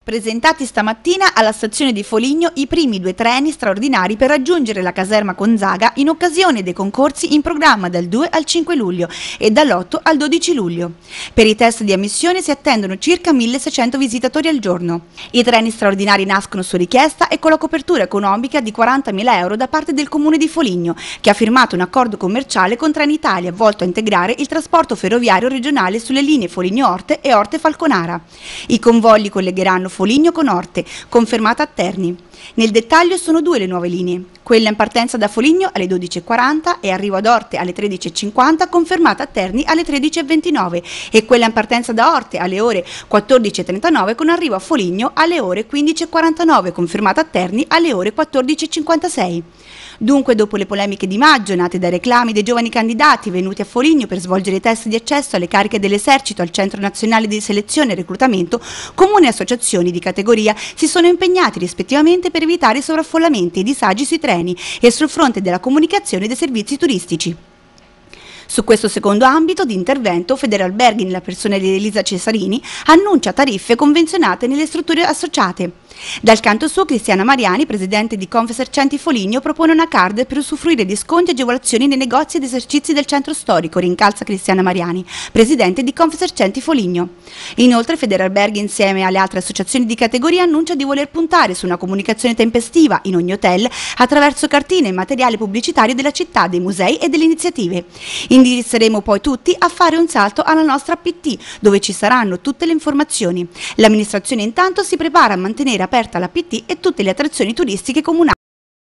Presentati stamattina alla stazione di Foligno i primi 2 treni straordinari per raggiungere la caserma Gonzaga in occasione dei concorsi in programma dal 2 al 5 luglio e dall'8 al 12 luglio. Per i test di ammissione si attendono circa 1600 visitatori al giorno. I treni straordinari nascono su richiesta e con la copertura economica di 40.000 euro da parte del Comune di Foligno, che ha firmato un accordo commerciale con Trenitalia volto a integrare il trasporto ferroviario regionale sulle linee Foligno-Orte e Orte-Falconara. I convogli collegheranno Foligno con Orte, confermata a Terni. Nel dettaglio sono 2 le nuove linee, quella in partenza da Foligno alle 12:40 e arrivo ad Orte alle 13:50, confermata a Terni alle 13:29, e quella in partenza da Orte alle ore 14:39 con arrivo a Foligno alle ore 15:49, confermata a Terni alle ore 14:56. Dunque, dopo le polemiche di maggio nate dai reclami dei giovani candidati venuti a Foligno per svolgere i test di accesso alle cariche dell'Esercito al Centro Nazionale di Selezione e Reclutamento, comuni e associazioni di categoria si sono impegnati rispettivamente per evitare sovraffollamenti e disagi sui treni e sul fronte della comunicazione dei servizi turistici. Su questo secondo ambito di intervento, Federalberghi, nella persona di Elisa Cesarini, annuncia tariffe convenzionate nelle strutture associate. Dal canto suo, Cristiana Mariani, presidente di Confesercenti Foligno, propone una card per usufruire di sconti e agevolazioni nei negozi ed esercizi del centro storico, rincalza Cristiana Mariani, presidente di Confesercenti Foligno. Inoltre, Federalberghi, insieme alle altre associazioni di categoria, annuncia di voler puntare su una comunicazione tempestiva in ogni hotel attraverso cartine e materiale pubblicitario della città, dei musei e delle iniziative. Indirizzeremo poi tutti a fare un salto alla nostra APT, dove ci saranno tutte le informazioni. L'amministrazione intanto si prepara a mantenere aperta l'APT e tutte le attrazioni turistiche comunali.